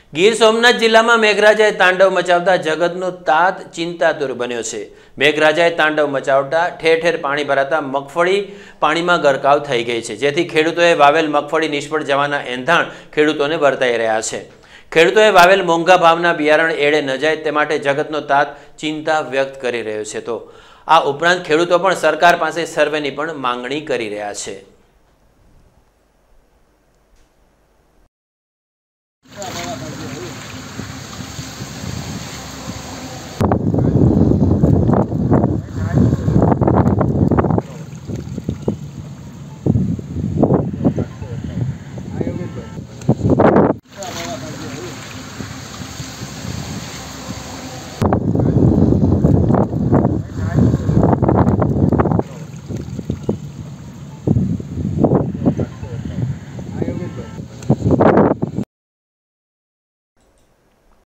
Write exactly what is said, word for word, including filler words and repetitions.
ગીર સોમનાથ જિલ્લામાં મેઘરાજાએ તાંડવ મચાવતા જગતનો તાત ચિંતાતુર બન્યો છે। મેઘરાજાએ તાંડવ મચાવતા ઠેર ઠેર પાણી ભરાતા મગફળી પાણીમાં ગરકાવ થઈ ગઈ છે, જેથી ખેડૂતોએ વાવેલ મગફળી નિષ્ફળ જવાના એંધાણ ખેડૂતોને વર્તાઈ રહ્યા છે। ખેડૂતોએ વાવેલ મોંઘા ભાવના બિયારણ એળે ન જાય તે માટે જગતનો તાત ચિંતા વ્યક્ત કરી રહ્યો છે। તો આ ઉપરાંત ખેડૂતો પણ સરકાર પાસે સર્વેની પણ માંગણી કરી રહ્યા છે।